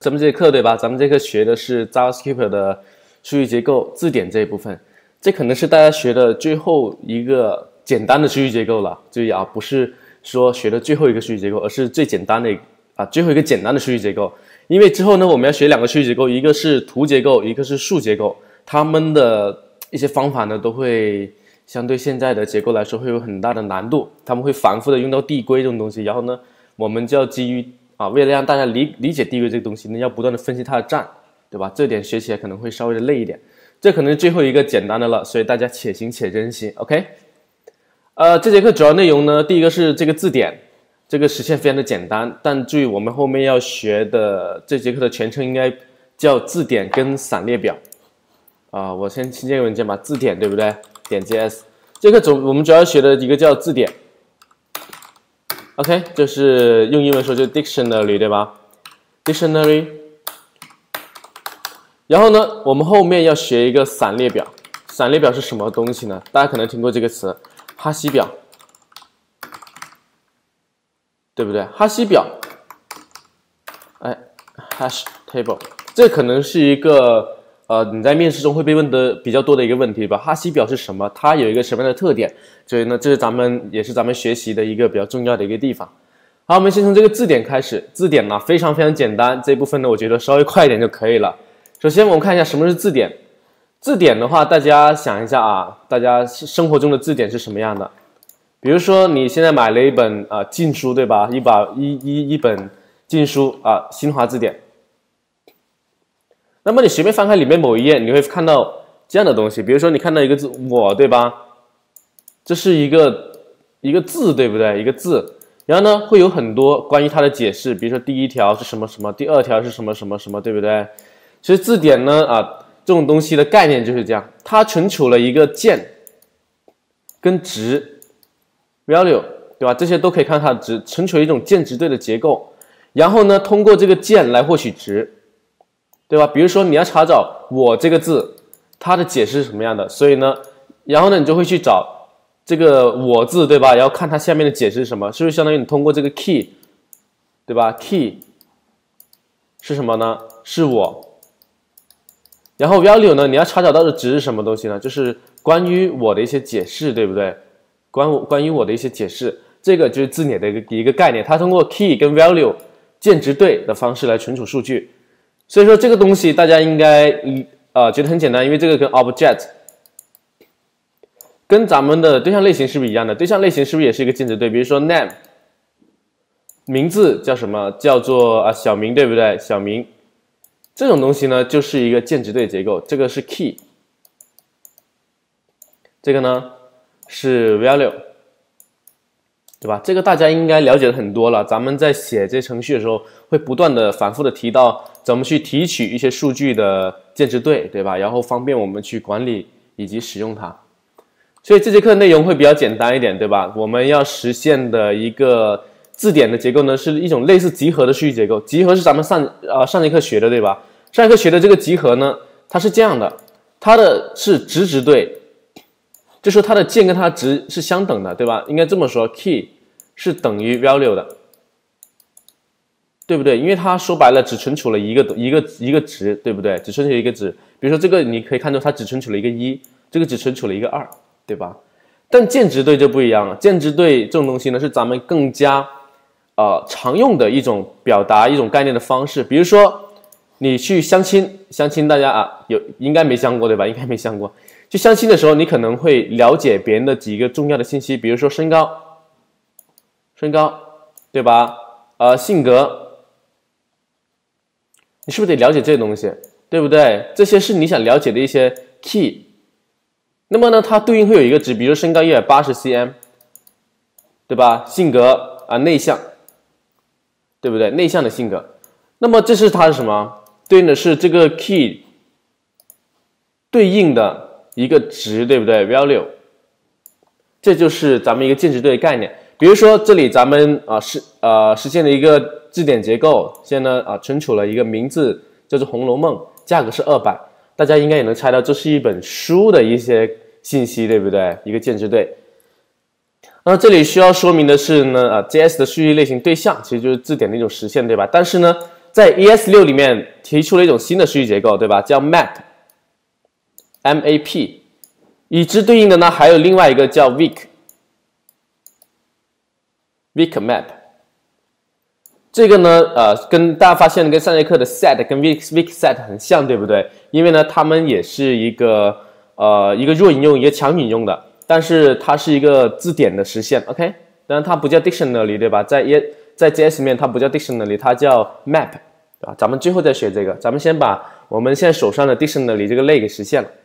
咱们这节课对吧？咱们这课学的是 JavaScript 的数据结构字典这一部分，这可能是大家学的最后一个简单的数据结构了。注意啊，不是说学的最后一个数据结构，而是最简单的最后一个简单的数据结构。因为之后呢，我们要学两个数据结构，一个是图结构，一个是数结构，它们的一些方法呢，都会相对现在的结构来说会有很大的难度，他们会反复的用到递归这种东西，然后呢，我们就要基于为了让大家理解递归这个东西呢，要不断的分析它的站，对吧？这点学起来可能会稍微的累一点。这可能是最后一个简单的了，所以大家且行且珍惜 ，OK？ 这节课主要内容呢，第一个是这个字典，这个实现非常的简单，但注意我们后面要学的这节课的全称应该叫字典跟散列表。我先新建个文件吧，字典对不对？点 JS。这课我们主要学的一个叫字典。OK， 就是用英文说就是 dictionary 对吧 ？dictionary。然后呢，我们后面要学一个散列表。散列表是什么东西呢？大家可能听过这个词，哈希表，对不对？哈希表，hash table， 这可能是一个你在面试中会被问的比较多的一个问题吧？哈希表是什么？它有一个什么样的特点？所以呢，这是也是咱们学习的一个比较重要的一个地方。好，我们先从这个字典开始。字典呢非常非常简单，这一部分呢我觉得稍微快一点就可以了。首先我们看一下什么是字典。字典的话，大家想一下大家生活中的字典是什么样的？比如说你现在买了一本禁书，对吧？一本禁书新华字典。那么你随便翻开里面某一页，你会看到这样的东西，比如说你看到一个字我，对吧？这是一个字，对不对？一个字，然后呢会有很多关于它的解释，比如说第一条是什么什么，第二条是什么什么什么，对不对？其实字典呢这种东西的概念就是这样，它存储了一个键跟值 value， 对吧？这些都可以看它的值，存储一种键值对的结构，然后呢通过这个键来获取值。对吧？比如说你要查找我这个字，它的解释是什么样的，所以呢，然后呢你就会去找这个我字，对吧？然后看它下面的解释是什么，是不是相当于你通过这个 key， 对吧 ？key 是什么呢？是我。然后 value 呢，你要查找到的值是什么东西呢？就是关于我的一些解释，对不对？关于我的一些解释，这个就是字典的一个概念，它通过 key 跟 value 键值对的方式来存储数据。所以说这个东西大家应该觉得很简单，因为这个跟 object 跟咱们的对象类型是不是一样的？对象类型是不是也是一个键值对？比如说 name 名字叫什么？叫做小明，对不对？小明这种东西呢就是一个键值对结构，这个是 key， 这个呢是 value， 对吧？这个大家应该了解的很多了。咱们在写这些程序的时候，会不断的反复的提到怎么去提取一些数据的键值对，对吧？然后方便我们去管理以及使用它。所以这节课内容会比较简单一点，对吧？我们要实现的一个字典的结构呢，是一种类似集合的数据结构。集合是咱们上节课学的，对吧？上节课学的这个集合呢，它是这样的，它的是值对，就说它的键跟它的值是相等的，对吧？应该这么说 ，key 是等于 value 的，对不对？因为它说白了只存储了一个值，对不对？只存储一个值。比如说这个你可以看出它只存储了一个1，这个只存储了一个2，对吧？但键值对就不一样了。键值对这种东西呢，是咱们更加常用的一种表达一种概念的方式。比如说你去相亲大家应该没相过，对吧？应该没相过。去相亲的时候，你可能会了解别人的几个重要的信息，比如说身高，对吧？性格，你是不是得了解这些东西，对不对？这些是你想了解的一些 key。那么呢，它对应会有一个值，比如身高180 cm， 对吧？性格内向，对不对？内向的性格。那么这是它是什么？对应的是这个 key 对应的一个值，对不对 ？value， 这就是咱们一个键值对的概念。比如说这里咱们实现了一个字典结构，现在呢存储了一个名字叫做《红楼梦》，价格是200，大家应该也能猜到这是一本书的一些信息，对不对？一个键值对。那这里需要说明的是呢，JS 的数据类型对象其实就是字典的一种实现，对吧？但是呢， 在 ES6 里面提出了一种新的数据结构，对吧？叫 map， 与之对应的呢还有另外一个叫 weak map。这个呢，跟大家发现跟上节课的 set 跟 weak set 很像，对不对？因为呢，它们也是一个弱引用，一个强引用的，但是它是一个字典的实现 ，OK？ 当然它不叫 dictionary， 对吧？在 JS 里面它不叫 dictionary， 它叫 map， 对吧？咱们最后再学这个，咱们先把我们现在手上的 dictionary 这个类给实现了。